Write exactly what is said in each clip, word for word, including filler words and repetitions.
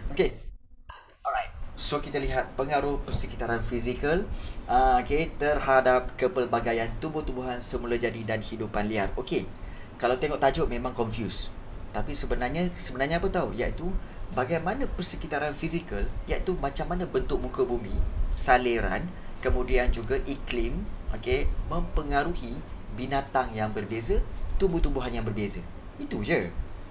Okay. Alright. So kita lihat pengaruh persekitaran fizikal uh, okay, terhadap kepelbagaian tumbuh-tumbuhan semula jadi dan hidupan liar. Okey. Kalau tengok tajuk memang confuse. Tapi sebenarnya sebenarnya apa tahu? Iaitu bagaimana persekitaran fizikal, iaitu macam mana bentuk muka bumi, saliran, kemudian juga iklim, okey, mempengaruhi binatang yang berbeza, tumbuh-tumbuhan yang berbeza. Itu je.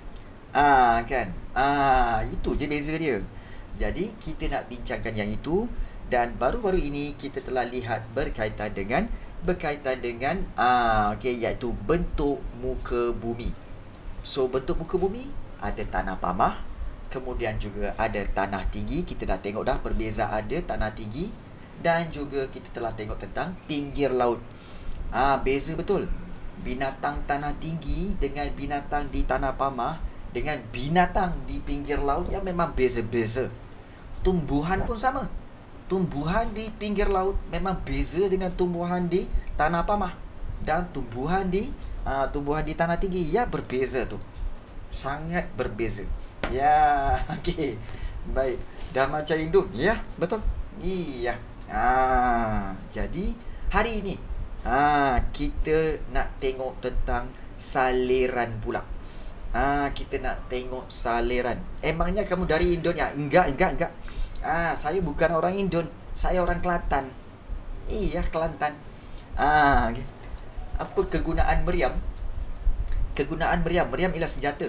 Ah kan. Ah itu je beza dia. Jadi kita nak bincangkan yang itu, dan baru-baru ini kita telah lihat berkaitan dengan berkaitan dengan ah okey, iaitu bentuk muka bumi. So bentuk muka bumi ada tanah pamah, kemudian juga ada tanah tinggi. Kita dah tengok dah perbezaan dia tanah tinggi, dan juga kita telah tengok tentang pinggir laut. Ah beza betul. Binatang tanah tinggi dengan binatang di tanah pamah dengan binatang di pinggir laut yang memang beza-beza. Tumbuhan pun sama. Tumbuhan di pinggir laut memang beza dengan tumbuhan di tanah pamah, dan tumbuhan di uh, tumbuhan di tanah tinggi ya berbeza tu. Sangat berbeza. Ya, okey. Baik. Dah macam Indon. Ya, betul. Iya. Ah, jadi hari ini ah kita nak tengok tentang saliran pula. Ah, kita nak tengok saliran. Emangnya kamu dari Indon ya? Enggak, enggak, enggak. Ah, saya bukan orang Indon. Saya orang Kelantan. Iya, Kelantan. Ah, okay. Apa kegunaan meriam? Kegunaan meriam, meriam ialah senjata.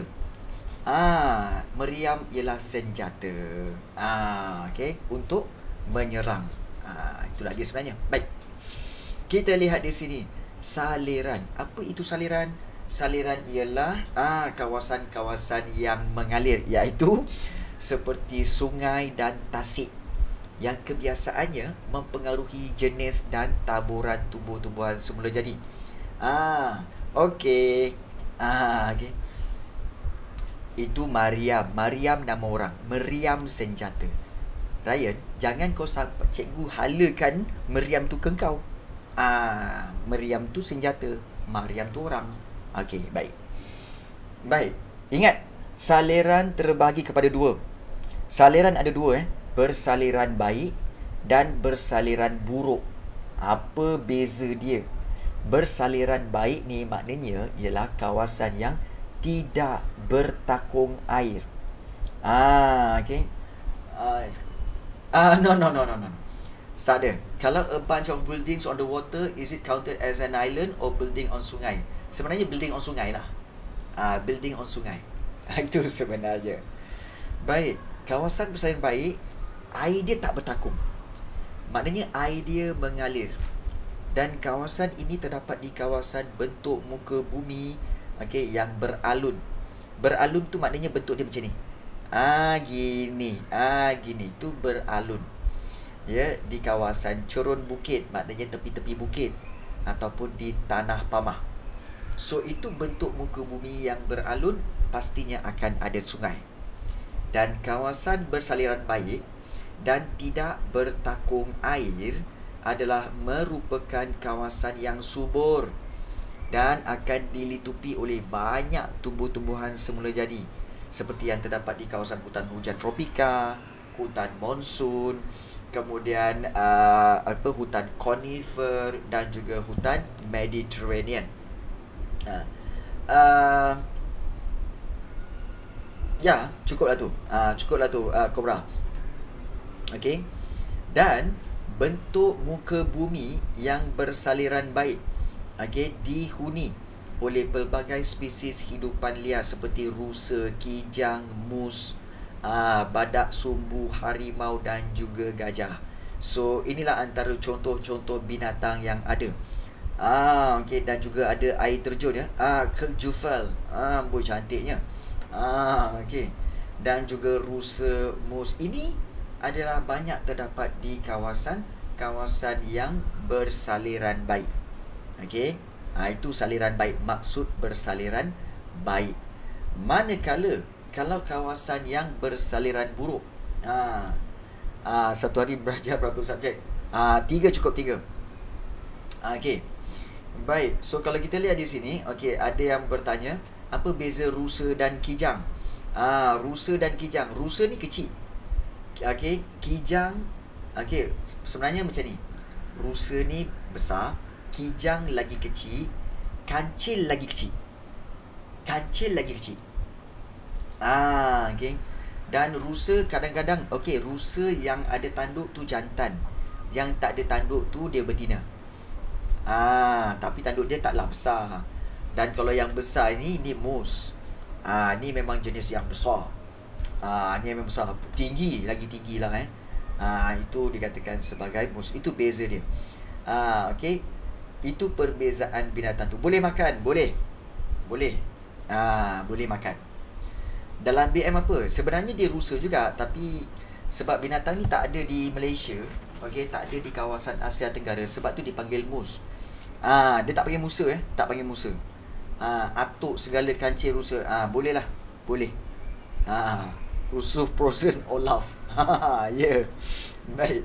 Ah, meriam ialah senjata. Ah, okey, untuk menyerang. Ah, itulah dia sebenarnya. Baik. Kita lihat di sini saliran. Apa itu saliran? Saliran ialah ah, kawasan-kawasan yang mengalir, iaitu seperti sungai dan tasik, yang kebiasaannya mempengaruhi jenis dan taburan tumbuh-tumbuhan semula jadi. Ah, okey. Ah, okey. Itu Mariam. Mariam nama orang. Meriam senjata. Ryan, jangan kau sampai cikgu halakan meriam tu ke kau. Ah, meriam tu senjata, Mariam tu orang. Okey, baik. Baik. Ingat, saliran terbahagi kepada dua. Saliran ada dua eh. Bersaliran baik dan bersaliran buruk. Apa beza dia? Bersaliran baik ni maknanya ialah kawasan yang tidak bertakung air. Ah, okey. Ah, uh, no no no no no. Start dia. Kalau a bunch of buildings on the water, is it counted as an island or building on sungai? Sebenarnya building on sungai lah. Ah, uh, building on sungai. Itu sebenarnya. Baik, kawasan bersaliran baik, air dia tak bertakung. Maknanya air dia mengalir. Dan kawasan ini terdapat di kawasan bentuk muka bumi, okey, yang beralun. Beralun tu maknanya bentuk dia macam ni. Ah, gini. Ah, gini. Tu beralun. Ya, di kawasan cerun bukit, maknanya tepi-tepi bukit, ataupun di tanah pamah. So itu bentuk muka bumi yang beralun, pastinya akan ada sungai. Dan kawasan bersaliran baik dan tidak bertakung air adalah merupakan kawasan yang subur dan akan dilitupi oleh banyak tumbuh-tumbuhan semula jadi, seperti yang terdapat di kawasan hutan hujan tropika, hutan monsun, kemudian uh, apa hutan conifer, dan juga hutan Mediterranean. Uh, uh, ya, cukuplah tu. Uh, cukuplah tu, uh, Cobra. Okey. Dan bentuk muka bumi yang bersaliran baik, okey, dihuni oleh pelbagai spesies hidupan liar seperti rusa, kijang, mus, aa, badak sumbu, harimau dan juga gajah. So inilah antara contoh-contoh binatang yang ada. Ah, okey, dan juga ada air terjun ya. Ah, Kirk Jufel. Ah, boy cantiknya. Ah, okey. Dan juga rusa, mus ini adalah banyak terdapat di kawasan-kawasan yang bersaliran baik. Okey. Ha, itu saliran baik. Maksud bersaliran baik. Manakala kalau kawasan yang bersaliran buruk. Ha, ha, satu hari belajar berapa subjek? Ha, tiga cukup tiga. Ha, okey. Baik. So kalau kita lihat di sini, okey, ada yang bertanya, apa beza rusa dan kijang? Ah, ha, rusa dan kijang. Rusa ni kecil. Okey, Kijang. Okey, sebenarnya macam ni. Rusa ni besar, Kijang lagi kecil, Kancil lagi kecil. Kancil lagi kecil. Ah, okey. Dan rusa kadang-kadang, okey, rusa yang ada tanduk tu jantan. Yang tak ada tanduk tu dia betina. Ah, tapi tanduk dia taklah besar. Dan kalau yang besar ni, ni moose. Ah, ni memang jenis yang besar. Ah, ni memang besar, tinggi, lagi tinggi lah eh. Ah, itu dikatakan sebagai moose. Itu beza dia. Ah, okey. Itu perbezaan binatang tu. Boleh makan, boleh. Boleh. Ah, boleh makan. Dalam B M apa? Sebenarnya dia rusa juga, tapi sebab binatang ni tak ada di Malaysia, okey, tak ada di kawasan Asia Tenggara, sebab tu dipanggil moose. Ah, dia tak panggil musa eh, tak panggil musa. Ah, atuk segala kancil rusa. Ah, boleh lah. Boleh. Ah, rusuh frozen Olaf. Ha, ya. Yeah. Baik.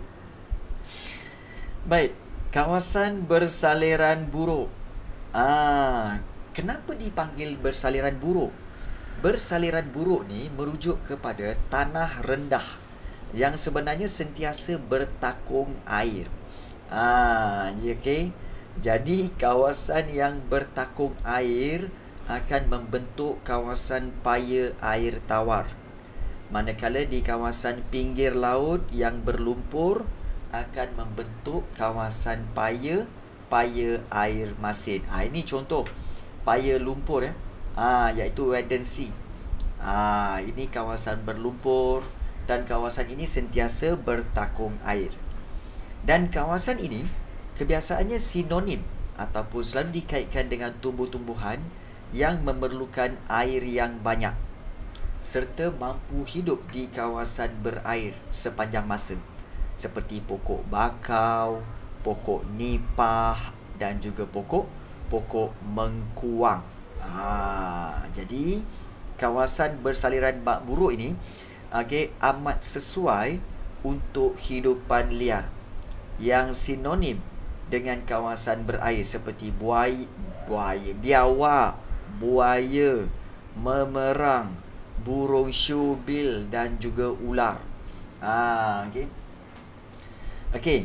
Baik. Kawasan bersaliran buruk. Ah, kenapa dipanggil bersaliran buruk? Bersaliran buruk ni merujuk kepada tanah rendah yang sebenarnya sentiasa bertakung air. Ah, okey. Jadi kawasan yang bertakung air akan membentuk kawasan paya air tawar. Manakala di kawasan pinggir laut yang berlumpur akan membentuk kawasan paya paya air masin. Ah, ini contoh paya lumpur ya. Ah, iaitu Wadden Sea. Ah, ini kawasan berlumpur dan kawasan ini sentiasa bertakung air. Dan kawasan ini kebiasaannya sinonim ataupun selalu dikaitkan dengan tumbuh-tumbuhan yang memerlukan air yang banyak serta mampu hidup di kawasan berair sepanjang masa, seperti pokok bakau, pokok nipah dan juga pokok pokok mengkuang. Ha, jadi kawasan bersaliran bak buruk ini okay, amat sesuai untuk hidupan liar yang sinonim dengan kawasan berair seperti buaya, buaya biawak, buaya, memerang, burung syubil dan juga ular. Ah, okey. Okey.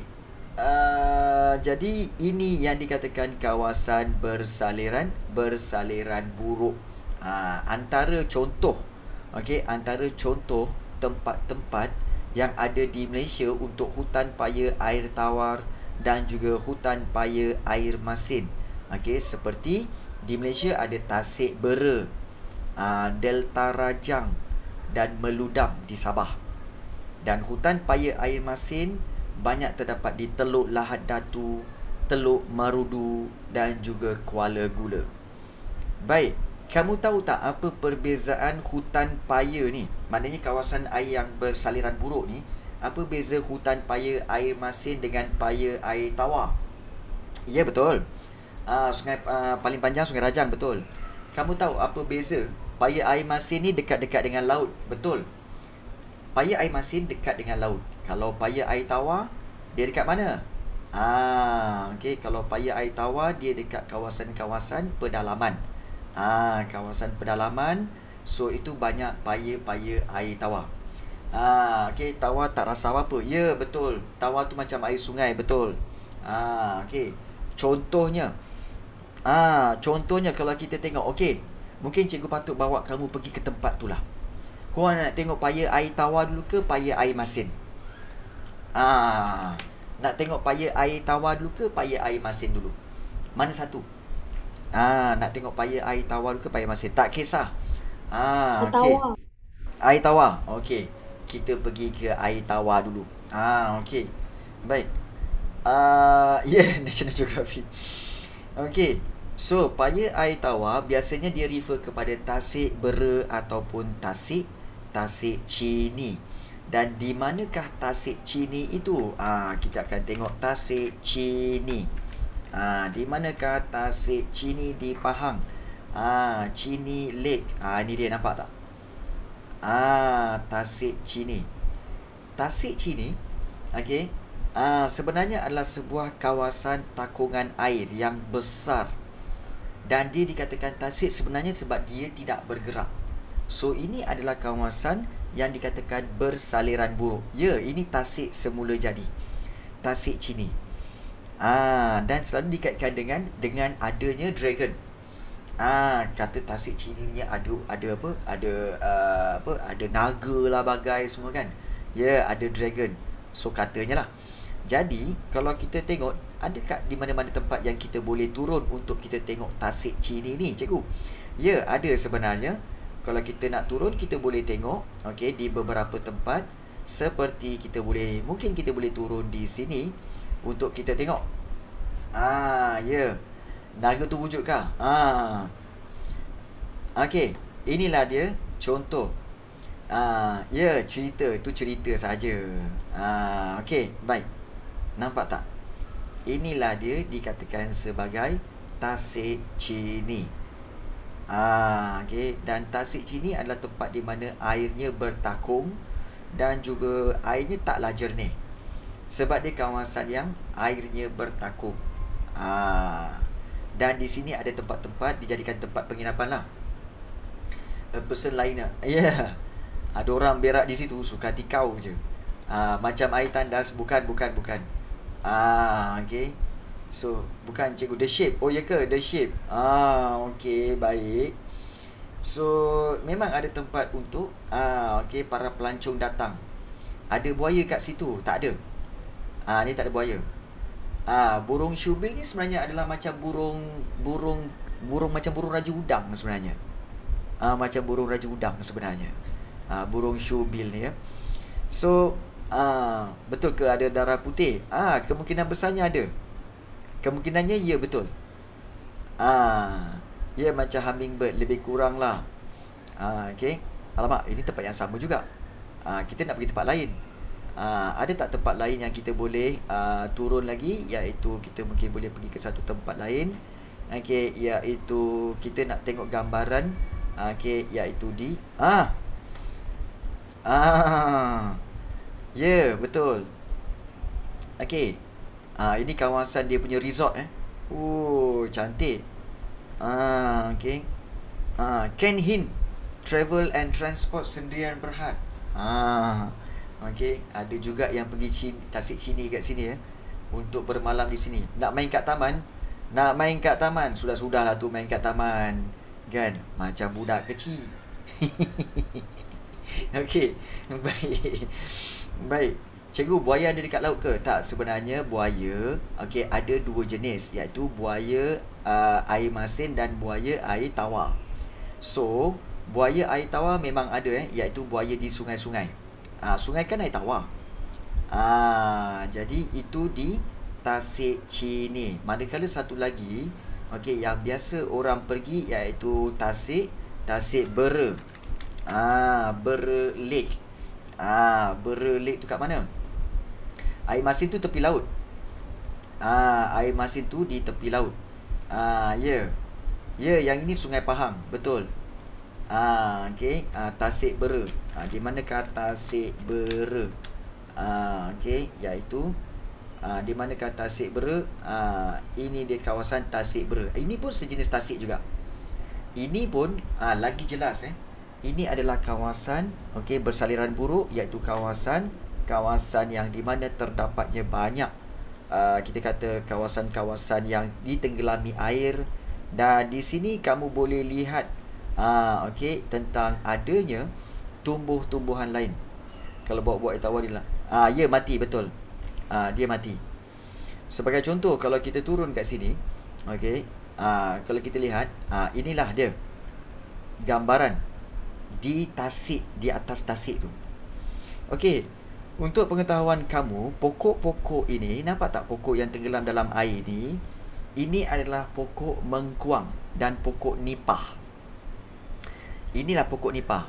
Uh, jadi ini yang dikatakan kawasan bersaliran bersaliran buruk. Ah, antara contoh, okey, antara contoh tempat-tempat yang ada di Malaysia untuk hutan paya air tawar dan juga hutan paya air masin. Okey, seperti di Malaysia ada Tasik Bera, aa, Delta Rajang dan Meludam di Sabah. Dan hutan paya air masin banyak terdapat di Teluk Lahad Datu, Teluk Marudu dan juga Kuala Gula. Baik, kamu tahu tak apa perbezaan hutan paya ni? Maknanya kawasan air yang bersaliran buruk ni, apa beza hutan paya air masin dengan paya air tawar? Ya, betul. Uh, sungai uh, paling panjang Sungai Rajang, betul. Kamu tahu apa beza? Paya air masin ni dekat-dekat dengan laut, betul. Paya air masin dekat dengan laut. Kalau paya air tawar, dia dekat mana? Ah, okey, kalau paya air tawar dia dekat kawasan-kawasan pedalaman. Ah, kawasan pedalaman. So itu banyak paya-paya air tawar. Ah, okey, tawar tak rasa apa-apa. Ya, betul. Tawar tu macam air sungai, betul. Ah, okey. Contohnya, ah, contohnya kalau kita tengok, okey, mungkin cikgu patut bawa kamu pergi ke tempat tu lah. Korang nak tengok paya air tawar dulu ke paya air masin? Ah, nak tengok paya air tawar dulu ke paya air masin dulu? Mana satu? Ah, nak tengok paya air tawar dulu ke paya masin? Tak kisah. Ah, okey. Air tawar. Okey. Kita pergi ke air tawar dulu. Ah, okey. Baik. Ah, uh, ya, yeah, National Geographic. Okey. So, paya air tawar biasanya dia refer kepada Tasik Bera ataupun Tasik Tasik Chini. Dan di manakah Tasik Chini itu? Ah, kita akan tengok Tasik Chini. Ah, di manakah Tasik Chini? Di Pahang. Ah, Chini Lake. Ah, ini dia, nampak tak? Ah, Tasik Chini. Tasik Chini, okey. Ah, sebenarnya adalah sebuah kawasan takungan air yang besar. Dan dia dikatakan tasik sebenarnya sebab dia tidak bergerak. So ini adalah kawasan yang dikatakan bersaliran buruk. Ya, ini tasik semula jadi. Tasik Cini. Ah, dan selalu dikaitkan dengan dengan adanya dragon. Ah, kata tasik Cini ni ada ada apa? Ada uh, apa? Ada naga lah bagai semua kan. Ya, ada dragon. So katanya lah. Jadi, kalau kita tengok, ada kat di mana-mana tempat yang kita boleh turun untuk kita tengok tasik Cini ni, cikgu? Ya, ada sebenarnya. Kalau kita nak turun, kita boleh tengok, okey, di beberapa tempat. Seperti kita boleh, mungkin kita boleh turun di sini untuk kita tengok. Ah, ya. Naga tu wujud kah? Ah. Okey, inilah dia contoh. Ah, ya, cerita tu cerita saja. Ah, okey, baik. Nampak tak? Inilah dia dikatakan sebagai tasik Cini. Ah, okey, dan tasik Cini adalah tempat di mana airnya bertakung dan juga airnya taklah jernih. Sebab dia kawasan yang airnya bertakung. Ah, dan di sini ada tempat-tempat dijadikan tempat penginapan lah. A person lain lah. Ya. Yeah. Ada orang berak di situ, suka hati kau je. Ah, macam air tandas, bukan, bukan, bukan. Ah, okey. So, bukan cikgu, The Shape. Oh, ya ke? The Shape. Ah, okey, baik. So, memang ada tempat untuk ah, okey, para pelancong datang. Ada buaya kat situ? Tak ada. Ah, ni tak ada buaya. Ah, burung syubil ni sebenarnya adalah macam burung burung burung macam burung raja udang sebenarnya. Ah, macam burung raja udang sebenarnya. Ah, burung syubil ni ya. So, ah, betul ke ada darah putih? Ah, kemungkinan besarnya ada. Kemungkinannya ya, betul. Ah, ya macam hummingbird, lebih kurang lah. Ah, okey. Alamak, ini tempat yang sama juga. Ah, kita nak pergi tempat lain. Ah, ada tak tempat lain yang kita boleh ah, turun lagi? Iaitu kita mungkin boleh pergi ke satu tempat lain. Okey, iaitu kita nak tengok gambaran. Okey, iaitu di ah. Ah. Ya, yeah, betul. Okey. Ah, ini kawasan dia punya resort eh. Oh, cantik. Ah, okey. Ah, Ken Hin Travel and Transport Sendirian Berhad. Ah, okey. Ada juga yang pergi Cini, tasik Cini kat sini ya. Untuk bermalam di sini. Nak main kat taman? Nak main kat taman? Sudah-sudahlah tu main kat taman. Kan? Macam budak kecil. Okey. Baik. Baik. Cikgu, buaya ada dekat laut ke? Tak, sebenarnya buaya okey ada dua jenis, iaitu buaya uh, air masin dan buaya air tawar. So, buaya air tawar memang ada eh, iaitu buaya di sungai-sungai. Ah, sungai kan air tawar. Ah, jadi itu di tasik Cini. Manakala satu lagi okey yang biasa orang pergi iaitu tasik tasik Bera. Ah, Bera Lake. Ah, Bera Lake tu kat mana? Air masin tu tepi laut. Ah, air masin tu di tepi laut. Ah, ya. Yeah. Ya, yeah, yang ini Sungai Pahang, betul. Ah, okey. Ah, Tasik Bera. Ah, di manakah Tasik Bera? Ah, okey, iaitu ah, di manakah Tasik Bera? Ah, ini dia kawasan Tasik Bera. Ini pun sejenis tasik juga. Ini pun ah, lagi jelas eh. Ini adalah kawasan okey bersaliran buruk, iaitu kawasan kawasan yang di mana terdapatnya banyak uh, kita kata kawasan-kawasan yang ditenggelami air, dan di sini kamu boleh lihat uh, okey tentang adanya tumbuh-tumbuhan lain. Kalau buat-buat air tawar dia lah. Ah, ya, mati, betul. Ah, dia mati. Sebagai contoh, kalau kita turun kat sini, okey, ah, kalau kita lihat, ah, inilah dia gambaran di tasik, di atas tasik tu. Okey. Untuk pengetahuan kamu, pokok-pokok ini, nampak tak pokok yang tenggelam dalam air ni? Ini adalah pokok mengkuang dan pokok nipah. Inilah pokok nipah.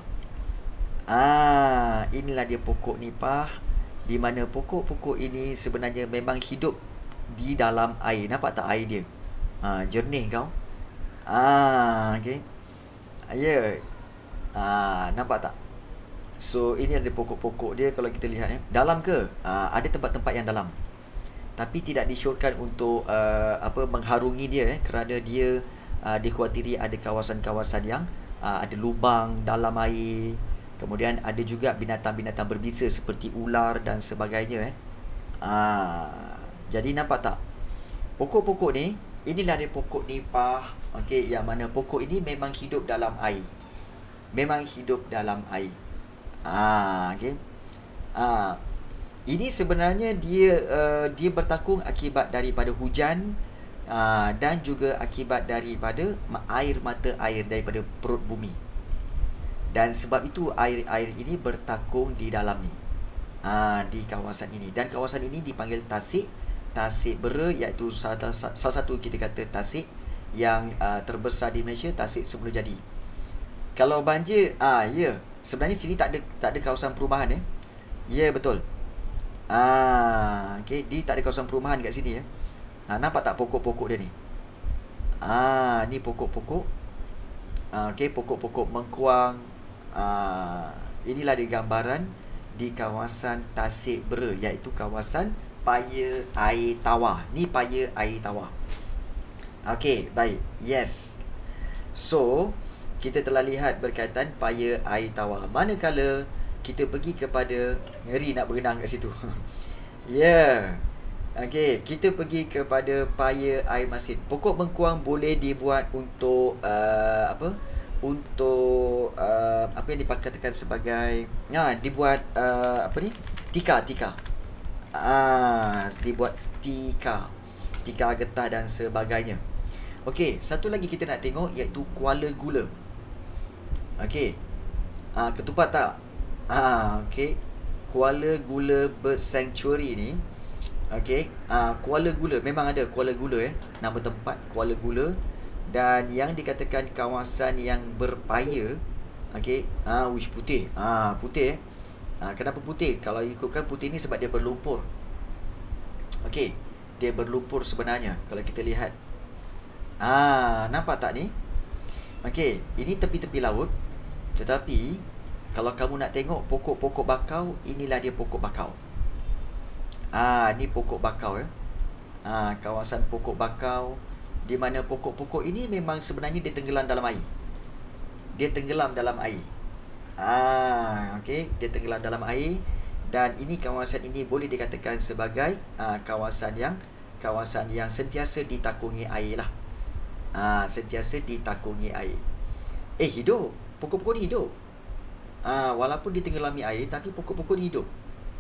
Ah, inilah dia pokok nipah, di mana pokok-pokok ini sebenarnya memang hidup di dalam air. Nampak tak air dia? Ah, jernih kau. Ah, okey. Ya. Yeah. Ah, nampak tak? So, ini ada pokok-pokok dia kalau kita lihat ya. Dalam ke? Uh, ada tempat-tempat yang dalam. Tapi tidak disyorkan untuk uh, apa mengharungi dia eh, kerana dia uh, dikhawatiri ada kawasan-kawasan yang uh, ada lubang dalam air Kemudian ada juga binatang-binatang berbisa seperti ular dan sebagainya eh. Ah, jadi nampak tak? Pokok-pokok ni, inilah dia pokok nipah. Okey, yang mana pokok ini memang hidup dalam air. Memang hidup dalam air. Ah, okey. Ah, ini sebenarnya dia uh, dia bertakung akibat daripada hujan uh, dan juga akibat daripada air mata air daripada perut bumi. Dan sebab itu air-air ini bertakung di dalam ni. Ha, di kawasan ini. Dan kawasan ini dipanggil Tasik. Tasik Bera, iaitu salah, salah satu kita kata tasik yang uh, terbesar di Malaysia, Tasik Semulajadi. Kalau banjir, ah ya, sebenarnya sini tak ada tak ada kawasan perumahan eh. Ya, betul. Ah, okey, di tak ada kawasan perumahan kat sini ya. Ha, nampak tak pokok-pokok dia ni? Ah, ni pokok-pokok. Ah, okey, pokok-pokok mengkuang. Ah, inilah dia gambaran di kawasan Tasik Bera, iaitu kawasan Paya Air Tawar. Ni Paya Air Tawar. Okey, baik. Yes. So, kita telah lihat berkaitan Paya Air Tawar. Manakala kita pergi kepada, ngeri nak berenang kat situ. Ya. Yeah. Okey, kita pergi kepada Paya Air Masin. Pokok mengkuang boleh dibuat untuk uh, apa? Untuk uh, apa yang dikatakan sebagai ya, dibuat uh, apa ni? Tika, tika. Ah, dibuat tika. Tika getah dan sebagainya. Okey, satu lagi kita nak tengok iaitu kuala gula. Okey. Ah, ketupat tak? Ah, okey. Kuala Gula Bird Sanctuary ni. Okey. Ah, Kuala Gula memang ada Kuala Gula eh. Nama tempat Kuala Gula. Dan yang dikatakan kawasan yang berpaya. Okey. Ah, wish putih. Ah, putih eh. Ah, kenapa putih? Kalau ikutkan putih ni sebab dia berlumpur. Okey. Dia berlumpur sebenarnya kalau kita lihat. Ah, nampak tak ni? Okey, ini tepi-tepi laut. Tetapi kalau kamu nak tengok pokok-pokok bakau, inilah dia pokok bakau. Ah, ni pokok bakau ya. Ah, kawasan pokok bakau, di mana pokok-pokok ini memang sebenarnya dia tenggelam dalam air. Dia tenggelam dalam air. Ah, okey, dia tenggelam dalam air dan ini kawasan ini boleh dikatakan sebagai ah, kawasan yang kawasan yang sentiasa ditakungi air lah. Ah, sentiasa ditakungi air. Eh, hidup. Pokok-pokok ni hidup. Ah, walaupun ditenggelami air tapi pokok-pokok ni hidup.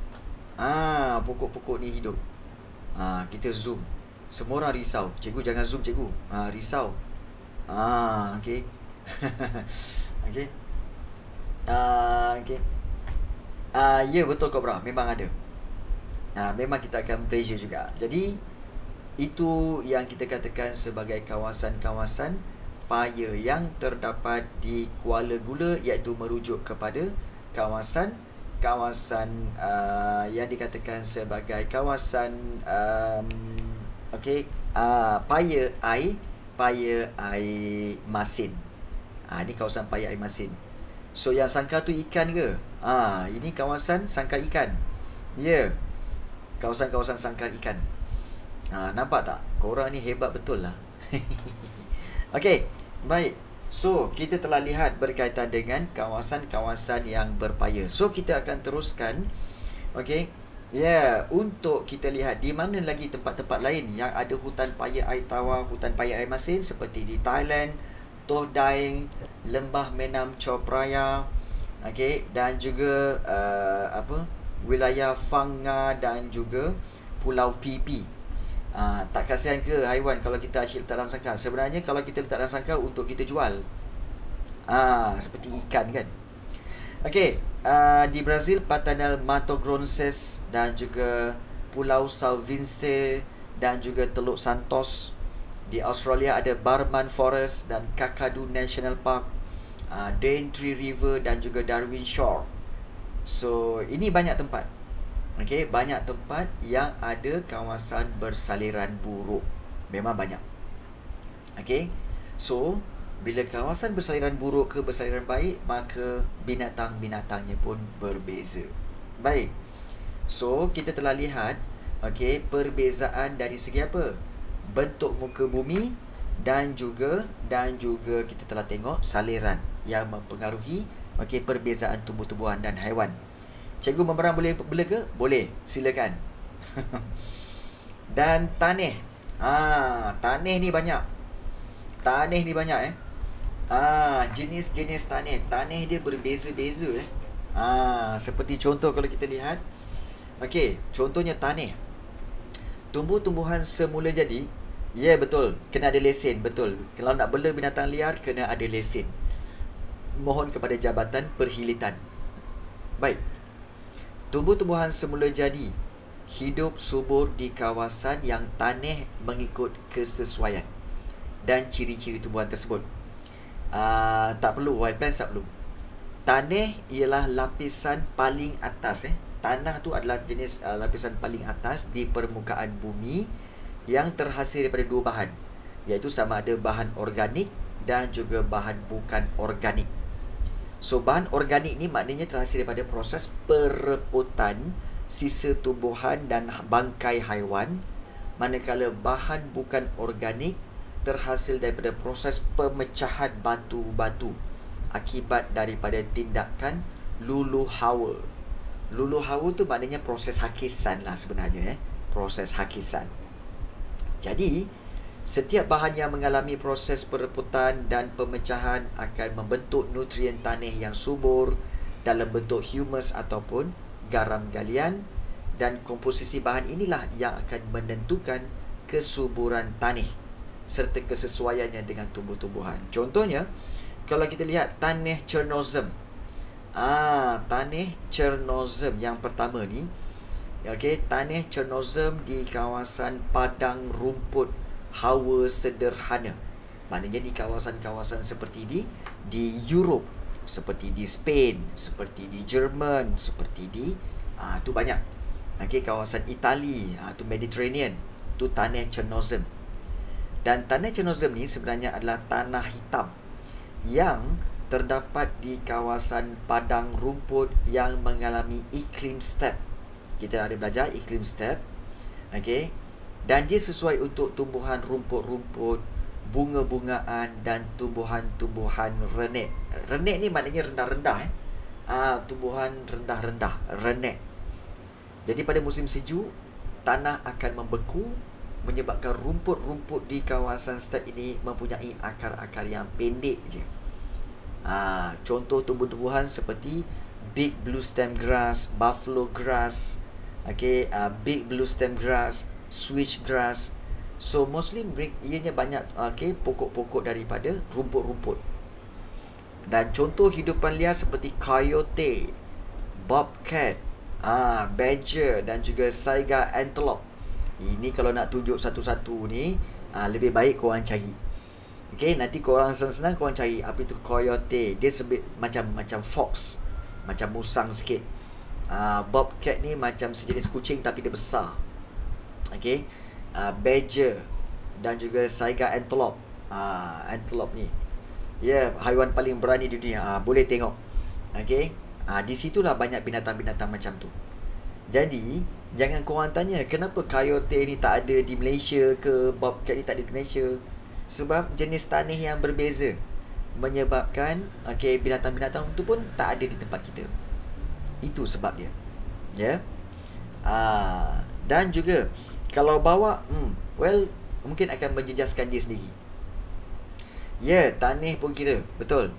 Ah, pokok-pokok ni hidup. Ah, kita zoom. Semua orang risau. Cikgu jangan zoom cikgu. Ah, risau. Ah, okey. Okey. Ah, okey. Ah, ya betul Kobra, memang ada. Ah, memang kita akan pressure juga. Jadi itu yang kita katakan sebagai kawasan-kawasan paya yang terdapat di Kuala Gula, iaitu merujuk kepada kawasan kawasan uh, yang dikatakan sebagai kawasan um, okey uh, paya air paya air masin. Ah, ini kawasan paya air masin. So yang sangkar tu ikan ke? Ah, ini kawasan sangkar ikan. Ya. Yeah. Kawasan-kawasan sangkar ikan. Ah, nampak tak? Korang ni hebat betul lah. Okey, baik. So, kita telah lihat berkaitan dengan kawasan-kawasan yang berpaya. So, kita akan teruskan. Okey. Ya, yeah, untuk kita lihat di mana lagi tempat-tempat lain yang ada hutan paya air tawar, hutan paya air masin seperti di Thailand, Toh Daeng, Lembah Menam Chao Phraya, okey, dan juga uh, apa? wilayah Phang Nga dan juga Pulau Phi Phi. Uh, tak kasihan ke haiwan kalau kita asyik letak dalam sangkar? Sebenarnya kalau kita letak dalam sangkar untuk kita jual. Ah, seperti ikan kan. Okey, uh, di Brazil Pantanal Mato Grosso dan juga Pulau São Vicente dan juga Teluk Santos. Di Australia ada Barman Forest dan Kakadu National Park, uh, Daintree River dan juga Darwin Shore. So, ini banyak tempat. Okey, banyak tempat yang ada kawasan bersaliran buruk. Memang banyak. Okey. So, bila kawasan bersaliran buruk ke bersaliran baik, maka binatang-binatangnya pun berbeza. Baik. So, kita telah lihat okey, perbezaan dari segi apa? Bentuk muka bumi dan juga dan juga kita telah tengok saliran yang mempengaruhi Okey, perbezaan tumbuh-tumbuhan dan haiwan. Cikgu memerang boleh bela ke? Boleh, silakan. Dan tanah. Ah, tanah ni banyak. Tanah ni banyak eh. Ah, jenis-jenis tanah. Tanah dia berbeza-beza eh. Ah, seperti contoh kalau kita lihat. Okey, contohnya tanah. Tumbuh-tumbuhan semula jadi, ya yeah, betul, kena ada lesen, betul. Kalau nak bela binatang liar, kena ada lesen. Mohon kepada Jabatan Perhilitan. Baik. Tumbuh-tumbuhan semula jadi hidup subur di kawasan yang tanah mengikut kesesuaian dan ciri-ciri tumbuhan tersebut. Uh, tak perlu wild plants, tak perlu. Tanah ialah lapisan paling atas eh. Tanah tu adalah jenis uh, lapisan paling atas di permukaan bumi yang terhasil daripada dua bahan, iaitu sama ada bahan organik dan juga bahan bukan organik. So, bahan organik ni maknanya terhasil daripada proses pereputan sisa tumbuhan dan bangkai haiwan, manakala bahan bukan organik terhasil daripada proses pemecahan batu-batu akibat daripada tindakan luluh hawa. Luluh hawa tu maknanya proses hakisan lah sebenarnya eh. Proses hakisan. Jadi, setiap bahan yang mengalami proses pereputan dan pemecahan akan membentuk nutrien tanah yang subur dalam bentuk humus ataupun garam galian, dan komposisi bahan inilah yang akan menentukan kesuburan tanah serta kesesuaiannya dengan tumbuh-tumbuhan. Contohnya, kalau kita lihat tanah Chernozem. Ah, tanah Chernozem yang pertama ni, okey, tanah Chernozem di kawasan padang rumput hawa sederhana. Maknanya di kawasan-kawasan seperti di di Europe, seperti di Spain, seperti di Jerman, seperti di ah tu banyak. Okey, kawasan Itali, ah tu Mediterranean, tu tanah Chernozem. Dan tanah Chernozem ni sebenarnya adalah tanah hitam yang terdapat di kawasan padang rumput yang mengalami iklim step. Kita ada belajar iklim step. Okey. Dan dia sesuai untuk tumbuhan rumput-rumput, bunga-bungaan dan tumbuhan-tumbuhan renek. Renek ni maknanya rendah-rendah eh. Ah, tumbuhan rendah-rendah, renek. Jadi pada musim sejuk, tanah akan membeku menyebabkan rumput-rumput di kawasan step ini mempunyai akar-akar yang pendek je. Ah, contoh tumbuh-tumbuhan seperti big blue stem grass, buffalo grass, okay, uh, big blue stem grass, switch grass. So mostly ianya banyak okay, pokok-pokok daripada rumput-rumput. Dan contoh hidupan liar seperti coyote, bobcat, ah, badger dan juga saiga antelope. Ini kalau nak tunjuk satu-satu ni, ah, lebih baik korang cari. Okay, nanti korang senang-senang korang cari apa itu coyote. Dia sebut macam macam fox, macam musang sikit. Uh, bobcat ni macam sejenis kucing tapi dia besar. Okay, uh, badger dan juga saiga antelope. Uh, antelope ni, ya, yeah, haiwan paling berani di dunia. Uh, boleh tengok. Okay, uh, di situlah banyak binatang-binatang macam tu. Jadi jangan korang tanya kenapa coyote ni tak ada di Malaysia ke, bobcat ni tak ada di Malaysia. Sebab jenis tanah yang berbeza menyebabkan okay, binatang-binatang itu pun tak ada di tempat kita. Itu sebab dia. Ya. Yeah? Ah, dan juga kalau bawa hmm, well, mungkin akan menjejaskan dia sendiri. Ya, yeah, tanah pun kira. Betul.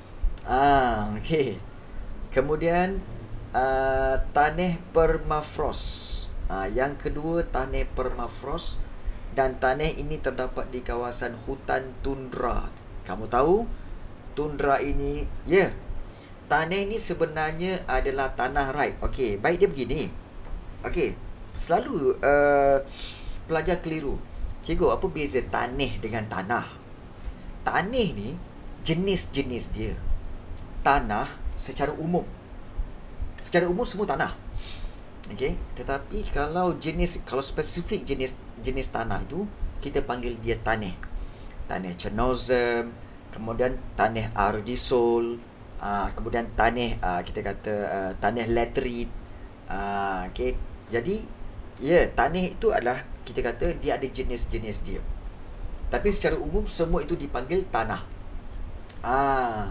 Ah, okey. Kemudian uh, tanah permafrost. Ah, yang kedua tanah permafrost. Dan tanah ini terdapat di kawasan hutan tundra. Kamu tahu, tundra ini, ya, yeah, tanah ini sebenarnya adalah tanah right. Okey, baik dia begini. Okey, selalu uh, pelajar keliru. Cikgu, apa beza tanah dengan tanah? Tanah ni jenis-jenis dia. Tanah secara umum. Secara umum semua tanah. Okey, tetapi kalau jenis, kalau spesifik jenis jenis tanah itu, kita panggil dia tanah. Tanah Chernozem, kemudian tanah Ardisol, uh, kemudian tanah uh, kita kata uh, tanah laterite. Uh, okey, jadi ya, yeah, tanah itu adalah kita kata dia ada jenis-jenis dia. Tapi secara umum semua itu dipanggil tanah. Ah,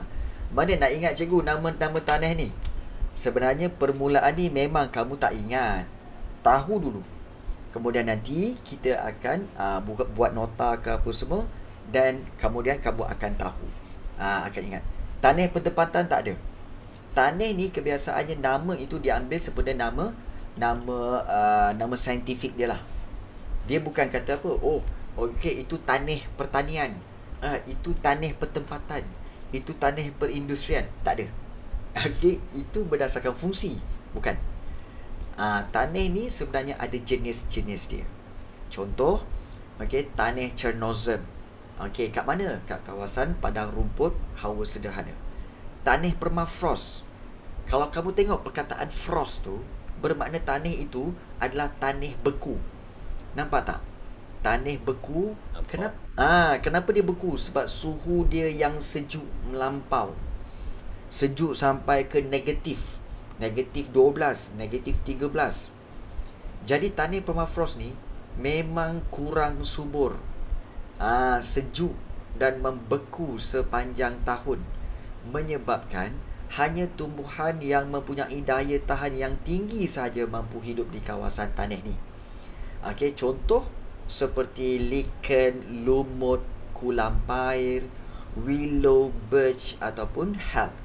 Mana nak ingat cikgu nama-nama tanah ni? Sebenarnya permulaan ni memang kamu tak ingat. Tahu dulu. Kemudian nanti kita akan uh, buat, buat nota ke apa semua. Dan kemudian kamu akan tahu. Uh, akan ingat. Tanah pertempatan tak ada. Tanah ni kebiasaannya nama itu diambil seperti nama nama uh, nama saintifik dia lah. Dia bukan kata apa, oh, okey itu tanah pertanian. Uh, itu tanah pertempatan. Itu tanah perindustrian. Tak ada. Okey, itu berdasarkan fungsi, bukan. Uh, tanah ni sebenarnya ada jenis-jenis dia. Contoh, okey, tanah Chernozem. Okey, kat mana? Kat kawasan padang rumput hawa sederhana. Tanah permafrost. Kalau kamu tengok perkataan frost tu, bermakna tanah itu adalah tanah beku. Nampak tak? Tanah beku. Nampak. Kenapa? Ah, kenapa dia beku? Sebab suhu dia yang sejuk melampau. Sejuk sampai ke negatif. Negatif dua belas, negatif tiga belas. Jadi tanah permafrost ni memang kurang subur. Ah, sejuk dan membeku sepanjang tahun. Menyebabkan hanya tumbuhan yang mempunyai daya tahan yang tinggi sahaja mampu hidup di kawasan tanah ni. Okey, contoh seperti lichen, lumut, kulampair, willow, birch ataupun heath.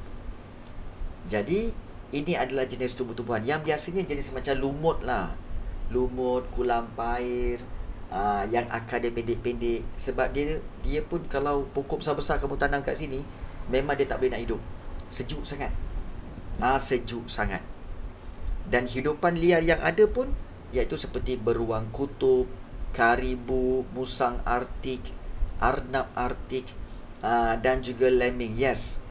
Jadi, ini adalah jenis tumbuh-tumbuhan yang biasanya jenis macam lumut lah. Lumut, kulampair, aa, yang akar dia pendek-pendek. Sebab dia dia pun kalau pokok besar-besar kamu tanam kat sini, memang dia tak boleh nak hidup. Sejuk sangat. Ah, sejuk sangat. Dan hidupan liar yang ada pun iaitu seperti beruang kutub, karibu, musang Arktik, arnab Arktik, aa, dan juga lemming. Yes.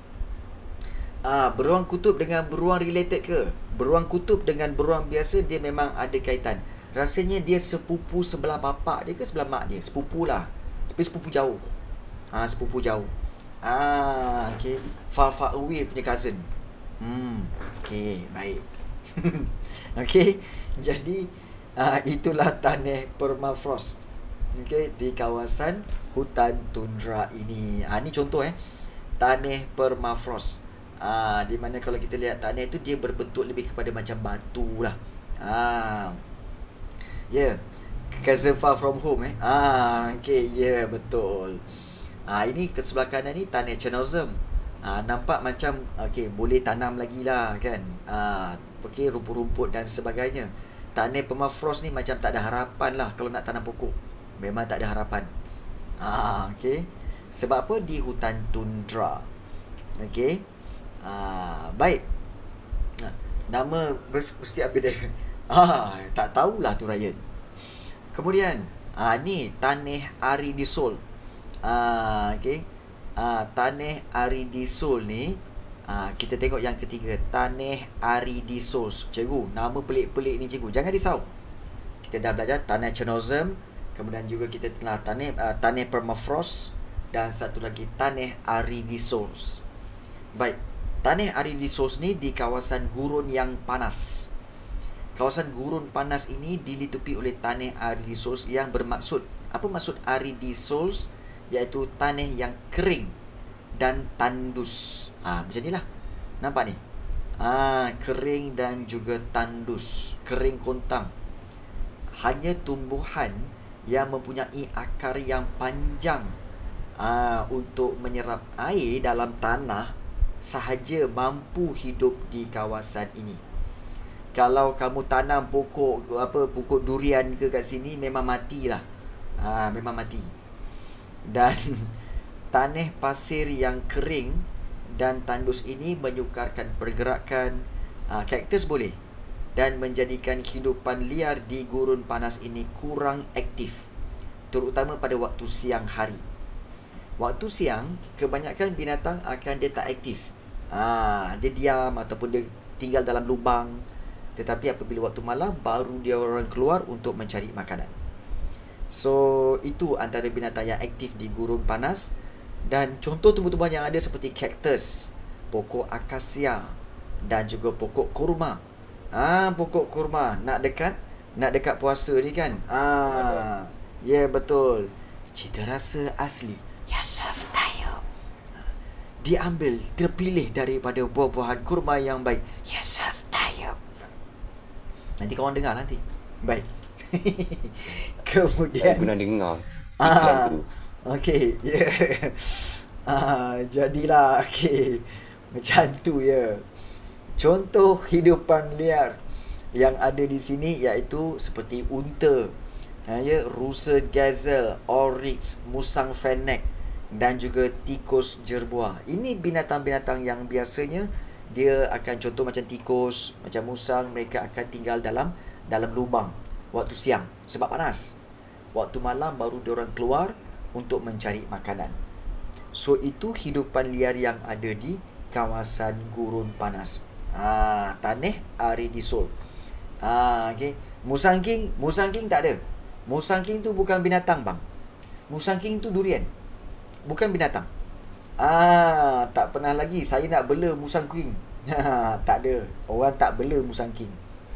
Ah, beruang kutub dengan beruang related ke? Beruang kutub dengan beruang biasa dia memang ada kaitan. Rasanya dia sepupu sebelah bapa dia ke sebelah mak dia? Sepupu lah. Tapi sepupu jauh. Ah, sepupu jauh. Ah, okay. Far far away punya cousin. Hmm, okay, baik. Okay, jadi ah, itulah tanah permafrost. Okay, di kawasan hutan tundra ini. Ah, ni contoh eh. Tanah permafrost. Ah, di mana kalau kita lihat tanah itu dia berbentuk lebih kepada macam batu lah. Ah, yeah. Cousin far from home eh. Ah, okay, yeah, betul. Ah, ini ke sebelah kanan ni tanah Chernozem. Ah, nampak macam okey, boleh tanam lagi lah kan. Ah, okey, rumput-rumput dan sebagainya. Tanah permafrost ni macam tak ada harapan lah kalau nak tanam pokok. Memang tak ada harapan. Ah, okey. Sebab apa? Di hutan tundra. Okey. Ah, baik. Nah, nama mesti ambil dari ah, tak tahulah tu Ryan. Kemudian, ah ni tanah aridisol. Ah, okey. Ah, tanah aridisol ni, ah, kita tengok yang ketiga, tanah aridisol. Cikgu, nama pelik-pelik ni cikgu. Jangan risau. Kita dah belajar tanah Chernozem, kemudian juga kita telah tanah uh, tanah permafrost dan satu lagi tanah aridisol. Baik. Tanah aridisol ni di kawasan gurun yang panas. Kawasan gurun panas ini dilitupi oleh tanah aridisol yang bermaksud, apa maksud aridisol? Iaitu tanah yang kering dan tandus. Ah, macam ni lah. Nampak ni? Ah, kering dan juga tandus. Kering kontang. Hanya tumbuhan yang mempunyai akar yang panjang ah, untuk menyerap air dalam tanah sahaja mampu hidup di kawasan ini. Kalau kamu tanam pokok apa pokok durian ke kat sini, memang matilah. Ah, memang mati. Dan tanah pasir yang kering dan tandus ini menyukarkan pergerakan uh, kaktus boleh, dan menjadikan kehidupan liar di gurun panas ini kurang aktif, terutama pada waktu siang hari. Waktu siang, kebanyakan binatang akan dia tak aktif. Ah, dia diam ataupun dia tinggal dalam lubang. Tetapi apabila waktu malam, baru dia orang keluar untuk mencari makanan. So, itu antara binatang yang aktif di gurun panas. Dan contoh tumbuh-tumbuhan yang ada seperti kaktus, pokok akasia dan juga pokok kurma. Ah, pokok kurma nak dekat nak dekat puasa ni kan. Ah, ya yeah, betul. Cita rasa asli Yusuf Tayyub. diambil, terpilih daripada buah-buahan kurma yang baik. Yusuf Tayyub. Nanti korang dengar nanti. Baik. Kemudian Saya pernah dengar iklan ah, tu. okey, ya. Yeah. Ah, jadilah okey. Macam tu ya. Contoh hidupan liar yang ada di sini iaitu seperti unta, ha, ya, rusa gazelle, oryx, musang fennec dan juga tikus jerboa. Ini binatang-binatang yang biasanya dia akan, contoh macam tikus, macam musang, mereka akan tinggal dalam dalam lubang waktu siang sebab panas. Waktu malam baru diorang keluar untuk mencari makanan. So itu hidupan liar yang ada di kawasan gurun panas. Ah, tanah aridisol. Ah, okey. Musang king, musang king tak ada. Musang king tu bukan binatang bang. Musang king tu durian. Bukan binatang. Ah, tak pernah lagi saya nak bela musang king. Tak ada. Orang tak bela musang king.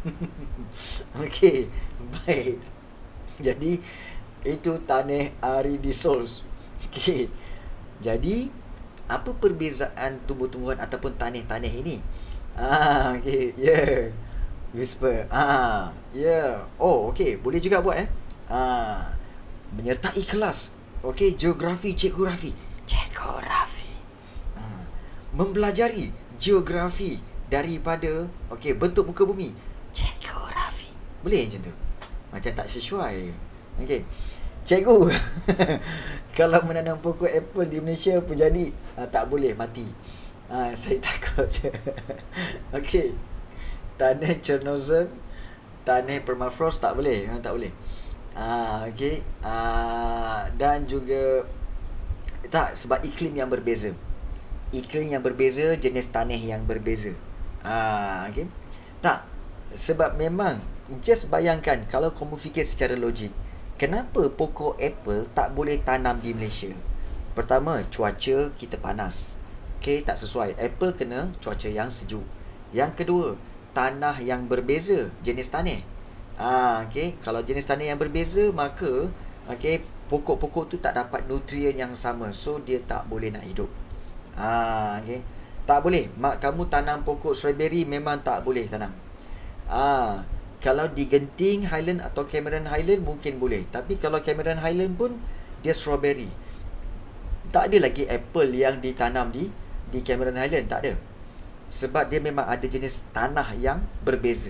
Okey, baik. Jadi itu tanah aridisols. Okey. Jadi apa perbezaan tumbuh-tumbuhan ataupun tanah-tanah ini? Ah, okey. Ya. Yeah. Whisper. Ah, ya. Yeah. Oh, okey. Boleh juga buat eh. Ah, menyertai kelas. Okey, geografi, cikgu Rafi. Cikgu Rafi. Ah, mempelajari geografi daripada okey, bentuk muka bumi. Cikgu Rafi. Boleh macam tu? Macam tak sesuai. Okey. Cikgu, kalau menanam pokok apple di Malaysia apa jadi? Ah, tak boleh, mati. Ah, saya takut. Okey. Tanah Chernozem, tanah permafrost tak boleh, memang tak boleh. Ah, okey. Ah, dan juga tak, sebab iklim yang berbeza. Iklim yang berbeza, jenis tanah yang berbeza. Ah, okey. Tak, sebab memang just bayangkan kalau kamu fikir secara logik, kenapa pokok apple tak boleh tanam di Malaysia? Pertama, cuaca kita panas. Okey, tak sesuai. Apple kena cuaca yang sejuk. Yang kedua, tanah yang berbeza, jenis tanah. Ah, okey, kalau jenis tanah yang berbeza, maka okey, pokok-pokok tu tak dapat nutrien yang sama. So dia tak boleh nak hidup. Ah, okey. Tak boleh. Mak kamu tanam pokok strawberry memang tak boleh tanam. Ah, kalau di Genting Highland atau Cameron Highland mungkin boleh. Tapi kalau Cameron Highland pun dia strawberry. Tak ada lagi apple yang ditanam di di Cameron Highland, tak ada. Sebab dia memang ada jenis tanah yang berbeza.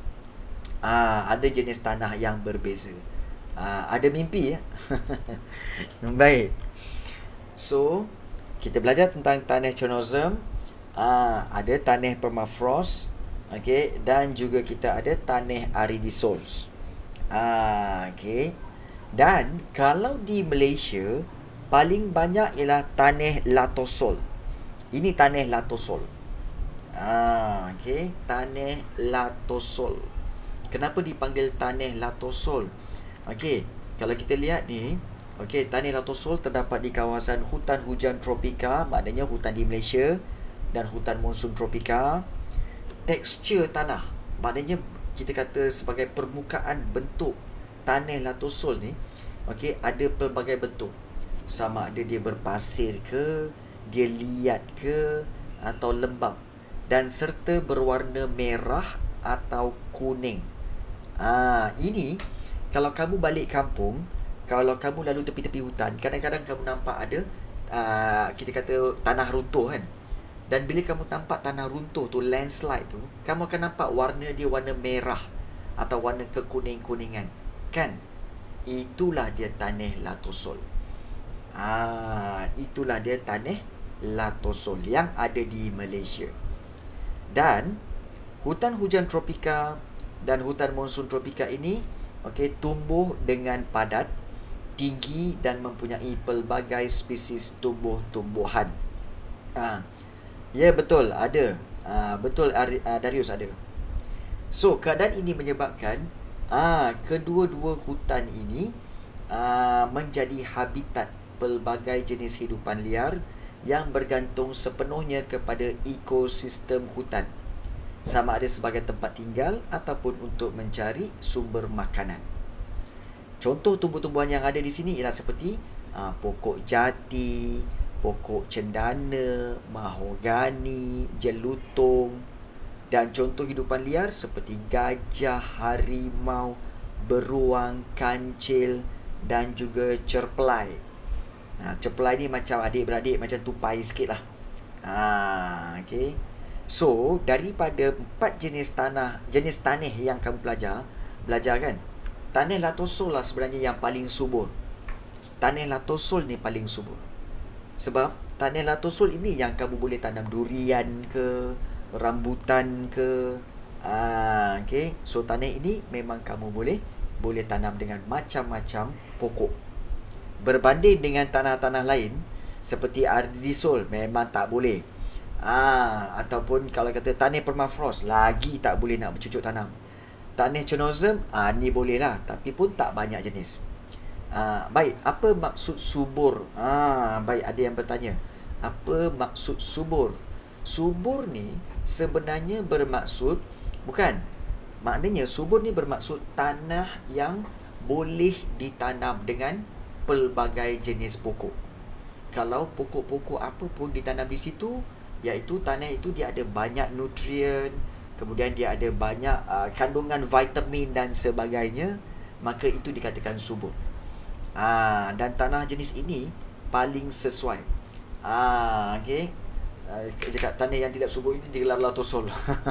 Ah, ada jenis tanah yang berbeza. Ah, ada mimpi ya. Baik. So, kita belajar tentang tanah Chernozem. Ah, ada tanah permafrost. Okey, dan juga kita ada tanah aridisols. Ah, okey. Dan kalau di Malaysia paling banyak ialah tanah latosol. Ini tanah latosol. Ah, okey, tanah latosol. Kenapa dipanggil tanah latosol? Okey, kalau kita lihat ni, okey, tanah latosol terdapat di kawasan hutan hujan tropika, maknanya hutan di Malaysia, dan hutan monsun tropika. Tekstur tanah, maknanya kita kata sebagai permukaan bentuk tanah latosol ni, okey, ada pelbagai bentuk. Sama ada dia berpasir ke, dia liat ke, atau lembap, dan serta berwarna merah atau kuning. Ah, ini kalau kamu balik kampung, kalau kamu lalu tepi-tepi hutan, kadang-kadang kamu nampak ada uh, kita kata tanah runtuh kan. Dan bila kamu nampak tanah runtuh tu, landslide tu, kamu akan nampak warna dia warna merah atau warna kekuning-kuningan, kan? Itulah dia tanah latosol. Ah, itulah dia tanah latosol yang ada di Malaysia. Dan hutan hujan tropika dan hutan monsun tropika ini, okey, tumbuh dengan padat, tinggi dan mempunyai pelbagai spesies tumbuh-tumbuhan. Ah, ya betul, ada. Ah, betul, ah, Darius, ada. So keadaan ini menyebabkan ah, kedua-dua hutan ini ah, menjadi habitat pelbagai jenis hidupan liar yang bergantung sepenuhnya kepada ekosistem hutan, sama ada sebagai tempat tinggal ataupun untuk mencari sumber makanan. Contoh tumbuh-tumbuhan yang ada di sini ialah seperti ah, pokok jati, pokok cendana, mahogani, jelutong. Dan contoh hidupan liar seperti gajah, harimau, beruang, kancil dan juga cerpelai. Nah, cerpelai ni macam adik-beradik macam tupai sikit lah. Ha, okay. So, daripada empat jenis tanah, jenis tanah yang kamu belajar, belajar kan? Tanah latosol lah sebenarnya yang paling subur. Tanah latosol ni paling subur. Sebab tanah latosol ini yang kamu boleh tanam durian ke, rambutan ke. Ah, okay. So tanah ini memang kamu boleh boleh tanam dengan macam-macam pokok. Berbanding dengan tanah-tanah lain seperti ardisol memang tak boleh. Ah, ataupun kalau kata tanah permafrost lagi tak boleh nak bercucuk tanam. Tanah chernozem ah ni boleh lah, tapi pun tak banyak jenis. Ah, baik, apa maksud subur? Ah, baik, ada yang bertanya. Apa maksud subur? Subur ni sebenarnya bermaksud, bukan, maknanya subur ni bermaksud tanah yang boleh ditanam dengan pelbagai jenis pokok. Kalau pokok-pokok apa pun ditanam di situ, iaitu tanah itu dia ada banyak nutrien, kemudian dia ada banyak uh, kandungan vitamin dan sebagainya, maka itu dikatakan subur. Ah, dan tanah jenis ini paling sesuai. Ah, okey. Uh, dekat tanah yang tidak subur ini digelar latosol.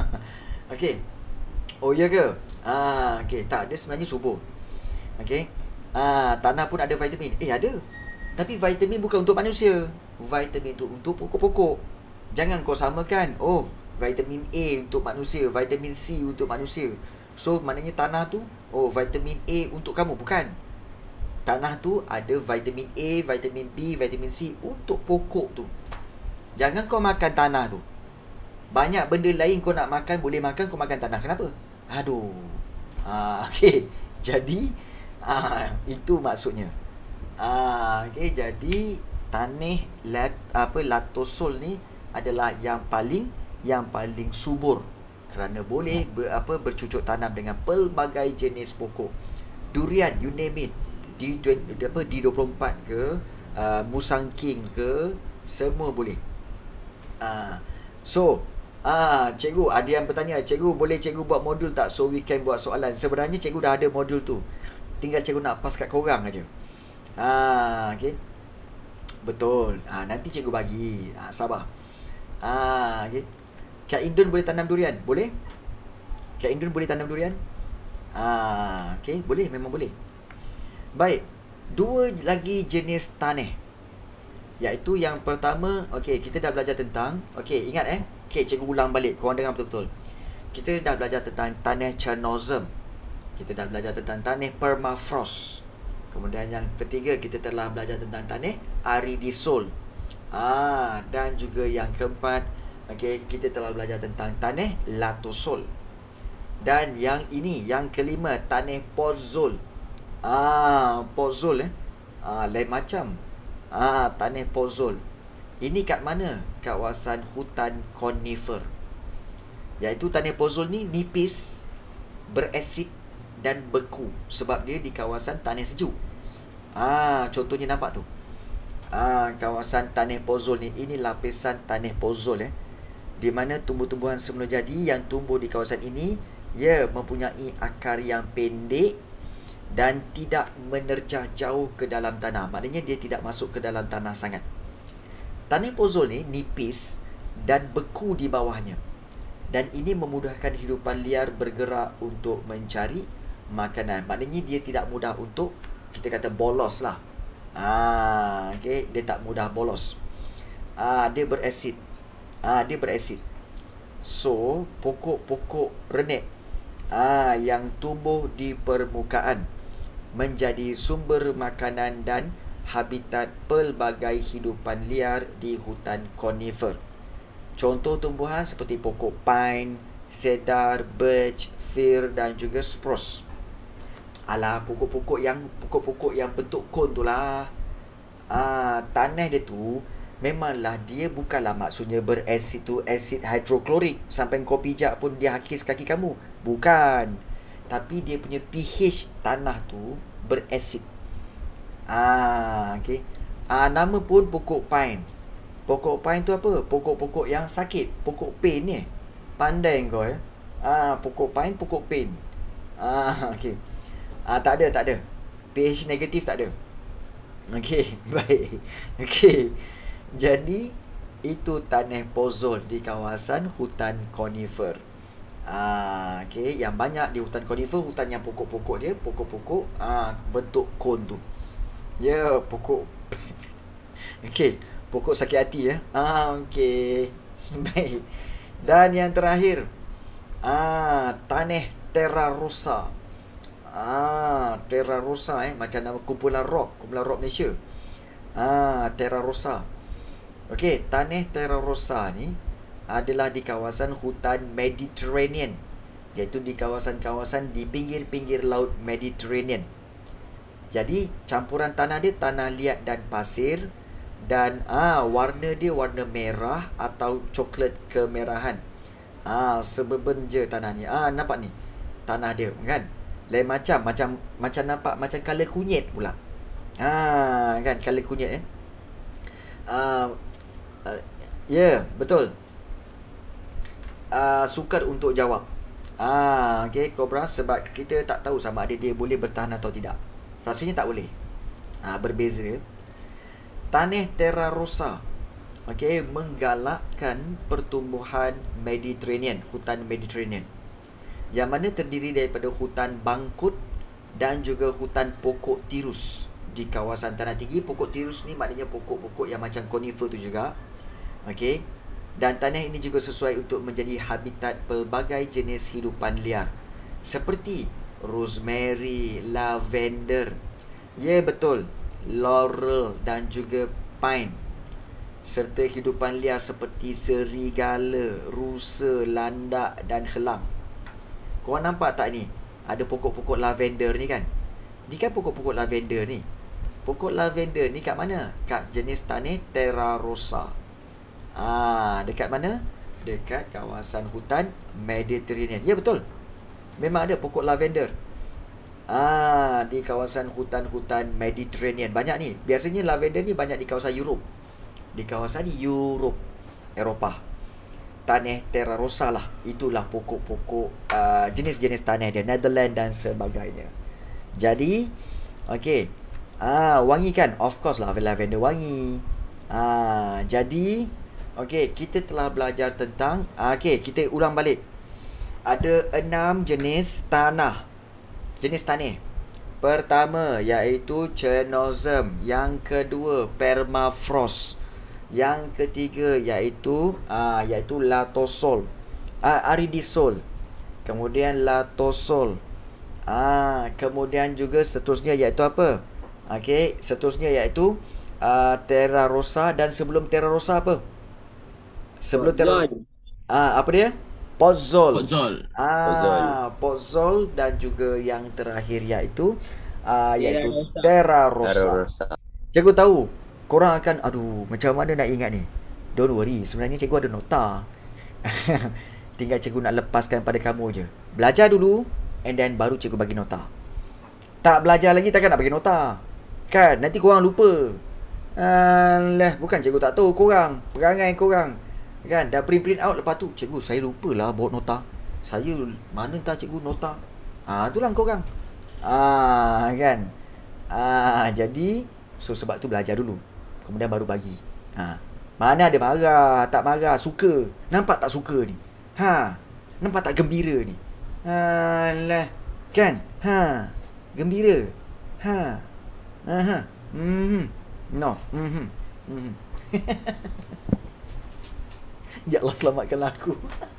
Okey. Oh ya ke? Ah, okey, tak, dia sebenarnya subur. Okey. Ah, tanah pun ada vitamin. Eh, ada. Tapi vitamin bukan untuk manusia. Vitamin itu untuk pokok-pokok. Jangan kau samakan. Oh, vitamin A untuk manusia, vitamin C untuk manusia. So, maknanya tanah tu, oh, vitamin A untuk kamu. Bukan. Tanah tu ada vitamin A, vitamin B, vitamin C untuk pokok tu. Jangan kau makan tanah tu. Banyak benda lain kau nak makan, boleh makan, kau makan tanah. Kenapa? Aduh. Ah, okey. Jadi, ah, itu maksudnya. Ah, okey, jadi tanah lat, apa latosol ni adalah yang paling yang paling subur kerana boleh ber, apa bercucuk tanam dengan pelbagai jenis pokok. Durian, you name it. Di apa di dua puluh empat ke, uh, Musang King ke, semua boleh. Uh, so, ah, cikgu ada yang bertanya, cikgu boleh cikgu buat modul tak so we can buat soalan? Sebenarnya cikgu dah ada modul tu. Tinggal cikgu nak pas kat korang aja. Ah, okey. Betul. Ah, nanti cikgu bagi. Ah, sabar. Ah, okey. Kak Indun boleh tanam durian? Boleh? Kak Indun boleh tanam durian? Ah, okey, boleh, memang boleh. Baik, dua lagi jenis tanah. Iaitu yang pertama, okey, kita dah belajar tentang, okey, ingat eh. Okey, cikgu ulang balik, korang dengar betul-betul. Kita dah belajar tentang tanah chernozem. Kita dah belajar tentang tanah permafrost. Kemudian yang ketiga, kita telah belajar tentang tanah aridisol. Ah, dan juga yang keempat, okey, kita telah belajar tentang tanah latosol. Dan yang ini, yang kelima, tanah pozol. Ah, pozol eh. Ah, lain macam. Ah, tanah pozol. Ini kat mana? Kawasan hutan konifer. Iaitu tanah pozol ni nipis, berasid dan beku sebab dia di kawasan tanah sejuk. Ah, contohnya nampak tu. Ah, kawasan tanah pozol ni, ini lapisan tanah pozol eh. Di mana tumbuh-tumbuhan semula jadi yang tumbuh di kawasan ini, ia mempunyai akar yang pendek dan tidak menerjah jauh ke dalam tanah. Maknanya dia tidak masuk ke dalam tanah sangat. Tanah pozol ni nipis dan beku di bawahnya. Dan ini memudahkan hidupan liar bergerak untuk mencari makanan. Maknanya dia tidak mudah untuk, kita kata, bolos lah. Ah, okay. Dia tak mudah bolos. Ah, dia berasid. Ah, dia berasid. So, pokok-pokok renek ah, yang tumbuh di permukaan menjadi sumber makanan dan habitat pelbagai hidupan liar di hutan konifer. Contoh tumbuhan seperti pokok pine, cedar, birch, fir dan juga spruce. Alah, pokok-pokok yang pokok-pokok yang bentuk kon tu lah. Ah, tanah dia tu memanglah dia bukanlah maksudnya berasid tu asid hidroklorik sampai kau pijak pun dia hakis kaki kamu. Bukan. Tapi dia punya pH tanah tu berasid. Ah, okey. Ah, nama pun pokok pine. Pokok pine tu apa? Pokok-pokok yang sakit. Pokok pain ni. Pandai kau ya. Ah, pokok pine, pokok pain. Ah, okey. Ah, tak ada, tak ada. pH negatif tak ada. Okey, baik. Okey. Jadi itu tanah pozol di kawasan hutan conifer. Ah, okey, yang banyak di hutan conifer, hutan yang pokok-pokok dia, pokok-pokok ah bentuk kon tu. Ya, yeah, pokok. Okey, pokok sakit hati ya. Ah, okey. Baik. Dan yang terakhir, ah tanah terra rosa. Ah, terra rosa eh macam nama kumpulan rock, kumpulan rock Malaysia. Ah, terra rosa. Okey, tanah terra rosa ni adalah di kawasan hutan Mediterranean, iaitu di kawasan-kawasan di pinggir-pinggir laut Mediterranean. Jadi campuran tanah dia tanah liat dan pasir, dan ah warna dia warna merah atau coklat kemerahan. Ah sebeben je tanah ni. Ah nampak ni tanah dia kan. Lain macam macam macam nampak macam color kunyit pula. Ah kan color kunyit eh. Ah uh, ya yeah, betul. Ah sukar untuk jawab. Ah okey Cobra, sebab kita tak tahu sama ada dia boleh bertahan atau tidak. Rasanya tak boleh. Ah berbeza. Tanah terra rosa, okey, menggalakkan pertumbuhan Mediterranean, hutan Mediterranean, yang mana terdiri daripada hutan bangkut dan juga hutan pokok tirus di kawasan tanah tinggi. Pokok tirus ni maknanya pokok-pokok yang macam conifer tu juga, okey. Dan tanah ini juga sesuai untuk menjadi habitat pelbagai jenis hidupan liar seperti rosemary, lavender, ya betul, laurel dan juga pine, serta hidupan liar seperti serigala, rusa, landak dan helang. Korang nampak tak ni? Ada pokok-pokok lavender ni kan? Ni kan pokok-pokok lavender ni. Pokok lavender ni kat mana? Kat jenis tanah terra rosa. Ah, dekat mana? Dekat kawasan hutan Mediterranean. Ya betul. Memang ada pokok lavender. Ah, di kawasan hutan-hutan Mediterranean banyak ni. Biasanya lavender ni banyak di kawasan Europe. Di kawasan Europe, Eropah. Tanah terra rosa lah. Itulah pokok-pokok uh, jenis-jenis tanah dia, Netherlands dan sebagainya. Jadi, okey. Ah, wangi kan? Of course lah lavender wangi. Ah, jadi okey, kita telah belajar tentang ah, okey, kita ulang balik. Ada enam jenis tanah. Jenis tanah. Pertama iaitu Chernozem, yang kedua permafrost, yang ketiga iaitu ah iaitu latosol, ah, aridisol, kemudian latosol. Ah kemudian juga seterusnya iaitu apa? Okey, seterusnya iaitu ah, terra rosa, dan sebelum terra rosa apa? Sebelum terra ah apa dia? Pozol. Pozol. Ah, pozol, dan juga yang terakhir iaitu ah iaitu terra rosa. Cikgu tahu korang akan aduh macam mana nak ingat ni. Don't worry, sebenarnya cikgu ada nota. Tinggal cikgu nak lepaskan pada kamu je. Belajar dulu and then baru cikgu bagi nota. Tak belajar lagi takkan nak bagi nota. Kan nanti korang lupa. Alah, bukan cikgu tak tahu korang, perangai korang. Kan dah print print out, lepas tu cikgu saya lupalah bawa nota. Saya mana tak cikgu nota. Ah itulah korang. Ah kan. Ah jadi so sebab tu belajar dulu. Kemudian baru bagi. Ha. Mana ada marah, tak marah, suka. Nampak tak suka ni? Ha. Nampak tak gembira ni? Alah. Kan? Ha. Gembira. Ha. Aha. Mhm. No. Mhm. Mhm. Ya Allah selamatkanlah aku.